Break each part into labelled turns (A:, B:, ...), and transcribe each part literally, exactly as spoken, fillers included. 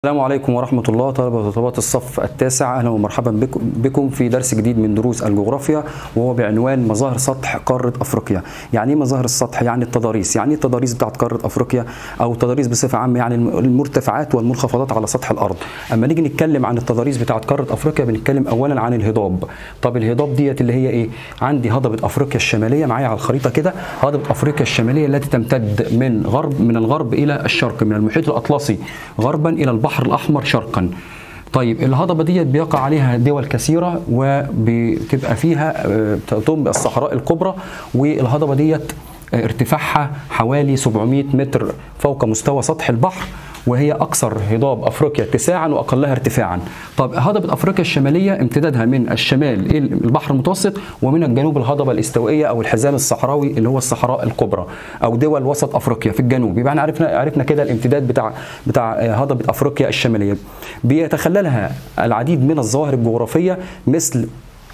A: السلام عليكم ورحمة الله. طلبة وطالبات الصف التاسع، أهلا ومرحبا بكم بكم في درس جديد من دروس الجغرافيا، وهو بعنوان مظاهر سطح قارة أفريقيا. يعني إيه مظاهر السطح؟ يعني التضاريس. يعني إيه التضاريس بتاعت قارة أفريقيا أو التضاريس بصفة عامة؟ يعني المرتفعات والمنخفضات على سطح الأرض. أما نيجي نتكلم عن التضاريس بتاعت قارة أفريقيا بنتكلم أولا عن الهضاب. طب الهضاب ديت اللي هي إيه؟ عندي هضبة أفريقيا الشمالية معايا على الخريطة كده، هضبة أفريقيا الشمالية التي تمتد من غرب من الغرب إلى الشرق، من المحيط الأطلسي غربا إلى البحر الأحمر شرقا. طيب الهضبة ديت بيقع عليها دول كثيرة وبتبقى فيها تضم الصحراء الكبرى، والهضبة ديت ارتفاعها حوالي سبعمائة متر فوق مستوى سطح البحر، وهي أكثر هضاب أفريقيا اتساعا وأقلها ارتفاعا. طب هضبة أفريقيا الشمالية امتدادها من الشمال إلى البحر المتوسط، ومن الجنوب الهضبة الاستوائية أو الحزام الصحراوي اللي هو الصحراء الكبرى أو دول وسط أفريقيا في الجنوب. يبقى احنا عرفنا عرفنا كده الامتداد بتاع بتاع هضبة أفريقيا الشمالية. بيتخللها العديد من الظواهر الجغرافية مثل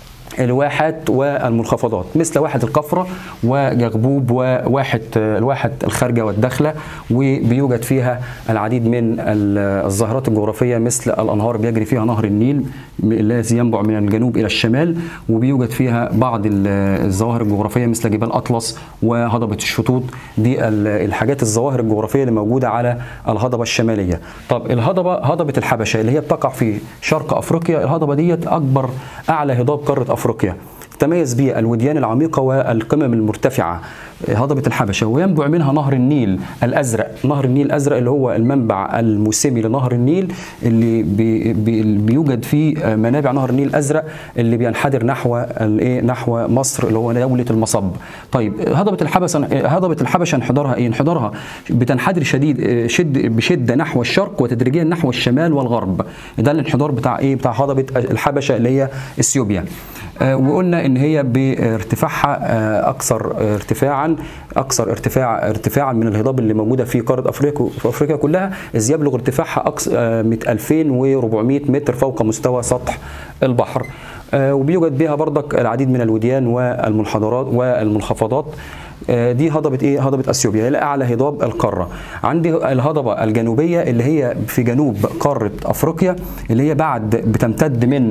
A: الواحات والمنخفضات، مثل واحة القفرة وجغبوب وواحة الواحة الخارجة والداخلة، وبيوجد فيها العديد من الظاهرات الجغرافية مثل الأنهار بيجري فيها نهر النيل الذي ينبع من الجنوب إلى الشمال، وبيوجد فيها بعض الظواهر الجغرافية مثل جبال أطلس وهضبة الشطوط. دي الحاجات الظواهر الجغرافية اللي موجودة على الهضبة الشمالية. طب الهضبة هضبة الحبشة اللي هي بتقع في شرق أفريقيا، الهضبة ديت أكبر أعلى هضاب قارة أفريقيا، تميز بها الوديان العميقة والقمم المرتفعة هضبة الحبشة، وينبع منها نهر النيل الأزرق. نهر النيل الأزرق اللي هو المنبع الموسمي لنهر النيل، اللي بي بي بيوجد فيه منابع نهر النيل الأزرق اللي بينحدر نحو الايه نحو مصر اللي هو دولة المصب. طيب هضبة الحبشة هضبة الحبشة انحدارها ايه؟ انحدارها بتنحدر شديد شد بشدة نحو الشرق وتدريجيا نحو الشمال والغرب. ده الانحدار بتاع ايه؟ بتاع هضبة الحبشة اللي هي اثيوبيا. آه وقلنا ان هي بارتفاعها آه اكثر ارتفاعا اكثر ارتفاع ارتفاعا من الهضاب اللي موجوده في قاره افريقيا في افريقيا كلها، اذ يبلغ ارتفاعها ألفين وأربعمائة متر فوق مستوى سطح البحر. آه وبيوجد بها برضك العديد من الوديان والمنحدرات والمنخفضات. دي هضبة ايه؟ هضبة اثيوبيا، هي اعلى هضاب القارة. عندي الهضبة الجنوبية اللي هي في جنوب قارة افريقيا، اللي هي بعد بتمتد من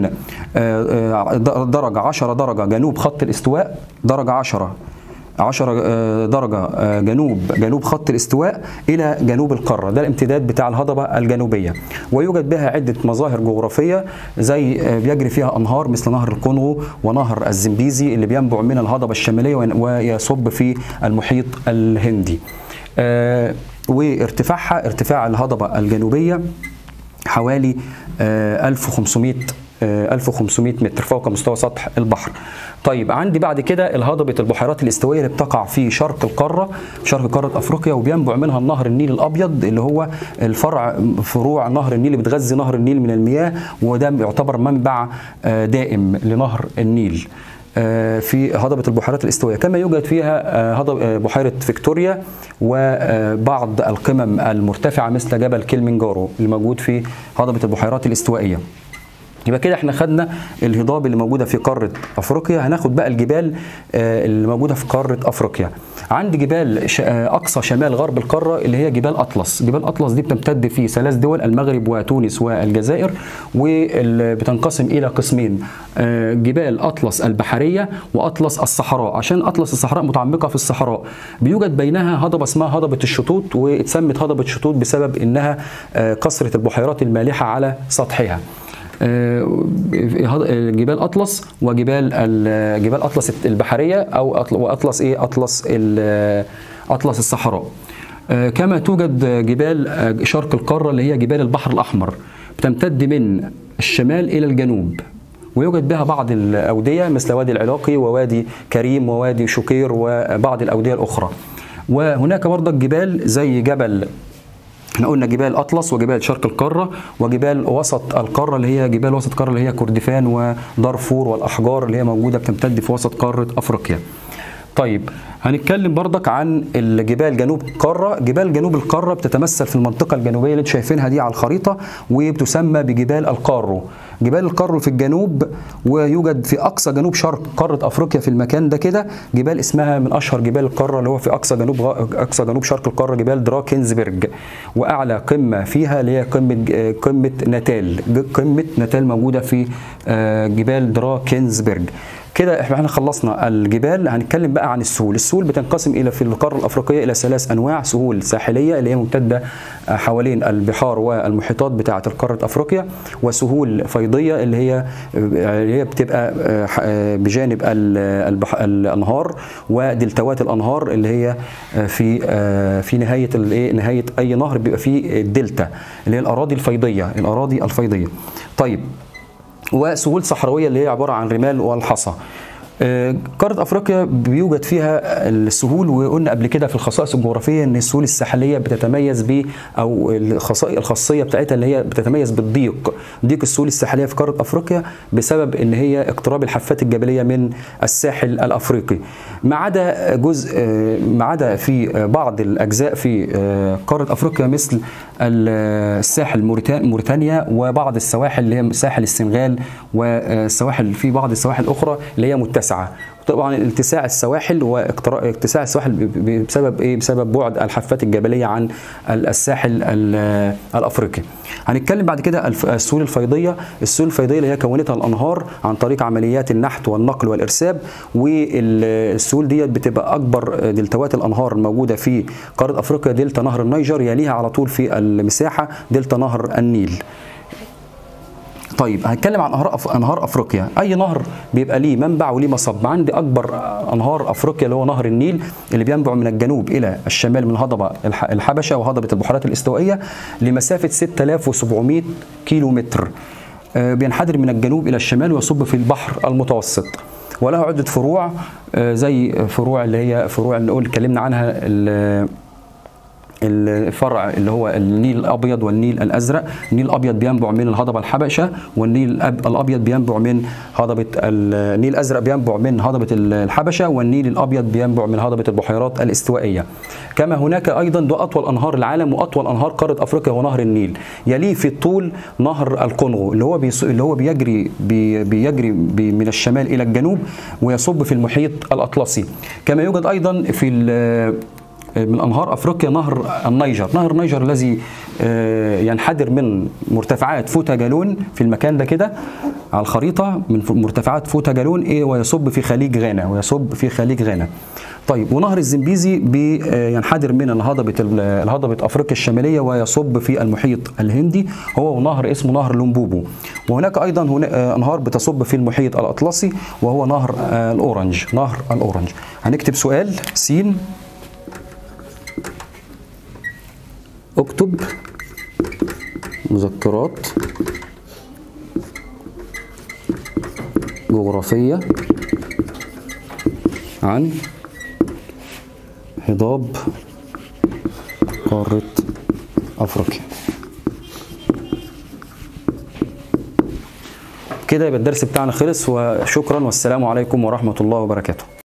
A: درجة عشرة درجة جنوب خط الاستواء، درجة عشرة عشرة درجة جنوب جنوب خط الاستواء إلى جنوب القارة. ده الامتداد بتاع الهضبة الجنوبية، ويوجد بها عدة مظاهر جغرافية زي بيجري فيها أنهار مثل نهر الكونغو ونهر الزمبيزي اللي بينبع من الهضبة الشمالية ويصب في المحيط الهندي. وارتفاعها ارتفاع الهضبة الجنوبية حوالي ألف وخمسمائة متر فوق مستوى سطح البحر. طيب عندي بعد كده الهضبة البحيرات الاستوائية اللي بتقع في شرق القارة شرق قارة أفريقيا، وبينبع منها النهر النيل الأبيض اللي هو الفرع فروع نهر النيل اللي بتغذي نهر النيل من المياه، وده يعتبر منبع دائم لنهر النيل في هضبة البحيرات الاستوائية. كما يوجد فيها هضبة بحيرة فيكتوريا وبعض القمم المرتفعة مثل جبل كليمنجارو اللي موجود في هضبة البحيرات الاستوائية. يبقى كده احنا خدنا الهضاب اللي موجوده في قاره افريقيا. هناخد بقى الجبال اللي موجوده في قاره افريقيا. عندي جبال اقصى شمال غرب القاره اللي هي جبال اطلس. جبال اطلس دي بتمتد في ثلاث دول، المغرب وتونس والجزائر، وبتنقسم الى قسمين، جبال اطلس البحريه واطلس الصحراء. عشان اطلس الصحراء متعمقه في الصحراء، بيوجد بينها هضبه اسمها هضبه الشطوط، واتسمت هضبه الشطوط بسبب انها كثره البحيرات المالحه على سطحها. جبال اطلس وجبال جبال اطلس البحريه او واطلس ايه اطلس اطلس الصحراء. كما توجد جبال شرق القاره اللي هي جبال البحر الاحمر، بتمتد من الشمال الى الجنوب، ويوجد بها بعض الاوديه مثل وادي العلاقي ووادي كريم ووادي شقير وبعض الاوديه الاخرى. وهناك برضك جبال زي جبل، احنا قلنا جبال اطلس وجبال شرق القاره وجبال وسط القاره اللي هي جبال وسط القاره اللي هي كردفان ودارفور والاحجار اللي هي موجوده بتمتد في وسط قاره افريقيا. طيب هنتكلم برضك عن الجبال جنوب القاره. جبال جنوب القاره بتتمثل في المنطقه الجنوبيه اللي انتم شايفينها دي على الخريطه، وبتسمى بجبال القارو. جبال القارو في الجنوب، ويوجد في اقصى جنوب شرق قاره افريقيا في المكان ده كده جبال اسمها من اشهر جبال القاره اللي هو في اقصى جنوب اقصى جنوب شرق القاره جبال دراكنزبرج، واعلى قمه فيها اللي هي قمه قمه ناتال. قمه ناتال موجوده في جبال دراكنزبرج. كده احنا خلصنا الجبال. هنتكلم بقى عن السهول. السهول بتنقسم الى في القاره الافريقيه الى ثلاث انواع: سهول ساحليه اللي هي ممتده حوالين البحار والمحيطات بتاعه قاره افريقيا، وسهول فيضيه اللي هي اللي هي بتبقى بجانب الانهار ودلتوات الانهار اللي هي في في نهايه الايه نهايه اي نهر بيبقى فيه الدلتا اللي هي الاراضي الفيضيه الاراضي الفيضيه. طيب، وسهول صحراويه اللي هي عباره عن رمال والحصى. قارة أفريقيا بيوجد فيها السهول، وقلنا قبل كده في الخصائص الجغرافية إن السهول الساحلية بتتميز ب أو الخاصية بتاعتها اللي هي بتتميز بالضيق. ضيق السهول الساحلية في قارة أفريقيا بسبب إن هي اقتراب الحافات الجبلية من الساحل الأفريقي، ما عدا جزء ما عدا في بعض الأجزاء في قارة أفريقيا مثل الساحل موريتانيا وبعض السواحل اللي هي ساحل السنغال، والسواحل في بعض السواحل الأخرى اللي هي متسعة. طبعا اتساع السواحل واتساع السواحل بسبب ايه؟ بسبب بعد الحافات الجبليه عن الساحل الافريقي. هنتكلم بعد كده السهول الفيضيه. السهول الفيضيه اللي هي كونتها الانهار عن طريق عمليات النحت والنقل والارساب، والسهول ديت بتبقى اكبر دلتوات الانهار الموجوده في قاره افريقيا دلتا نهر النيجر، يليها على طول في المساحه دلتا نهر النيل. طيب هنتكلم عن انهار أف... انهار افريقيا. اي نهر بيبقى ليه منبع وليه مصب. عندي اكبر انهار افريقيا اللي هو نهر النيل اللي بينبع من الجنوب الى الشمال من هضبه الحبشه وهضبه البحيرات الاستوائيه لمسافه ستة آلاف وسبعمائة كيلو متر. بينحدر من الجنوب الى الشمال ويصب في البحر المتوسط، وله عده فروع زي فروع اللي هي فروع اللي نقول اتكلمنا عنها، الفرع اللي هو النيل الابيض والنيل الازرق. النيل الابيض بينبع من الهضبه الحبشه، والنيل الابيض بينبع من هضبه النيل الازرق بينبع من هضبه الحبشه، والنيل الابيض بينبع من هضبه البحيرات الاستوائيه. كما هناك ايضا ده اطول انهار العالم واطول انهار قاره افريقيا هو نهر النيل. يليه في الطول نهر الكونغو اللي هو اللي هو بيجري بي بيجري بي من الشمال الى الجنوب ويصب في المحيط الاطلسي. كما يوجد ايضا في من انهار افريقيا نهر النيجر. نهر النيجر الذي ينحدر من مرتفعات فوتا جالون في المكان ده كده على الخريطه، من مرتفعات فوتا جالون ايه ويصب في خليج غانا ويصب في خليج غانا. طيب، ونهر الزنبيزي بينحدر من الهضبه الهضبه افريقيا الشماليه ويصب في المحيط الهندي، هو نهر اسمه نهر لومبوبو. وهناك ايضا انهار بتصب في المحيط الاطلسي وهو نهر الاورنج نهر الاورنج. هنكتب سؤال س: اكتب مذكرات جغرافية عن هضاب قارة أفريقيا. كده يبقى الدرس بتاعنا خلص، وشكرا والسلام عليكم ورحمة الله وبركاته.